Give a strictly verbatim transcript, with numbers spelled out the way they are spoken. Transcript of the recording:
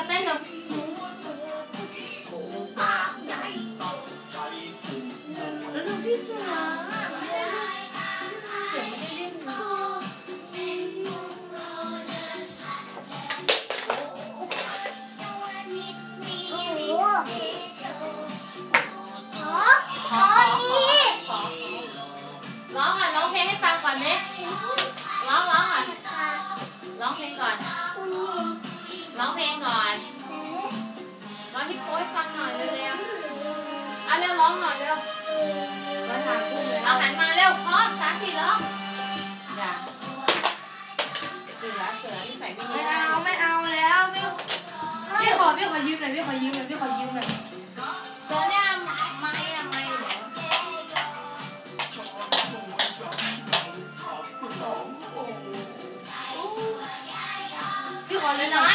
เต้นเลยแล้วดูพี่เสือเสือไม่ได้เล่นนะร้องอ่ะร้องเพลงให้ฟังก่อนเนี่ยร้องร้องอ่ะร้องเพลงก่อนร้องเพลงก่อนร้องที่โป๊ยฟังหน่อยเร็วๆอ่ะเร็วร้องหน่อยเร็วเราหันเราหันมาเร็วพร้อมสามสี่ร้องอย่าเสือเสือที่ใส่ไม่ดีไม่เอาไม่เอาแล้วพี่พี่ขอพี่ขอยืมหน่อยพี่ขอยืมหน่อยพี่ขอยืมหน่อยเสือเนี่ยไม่อะไม่เหรอพี่ขอเลยน้อย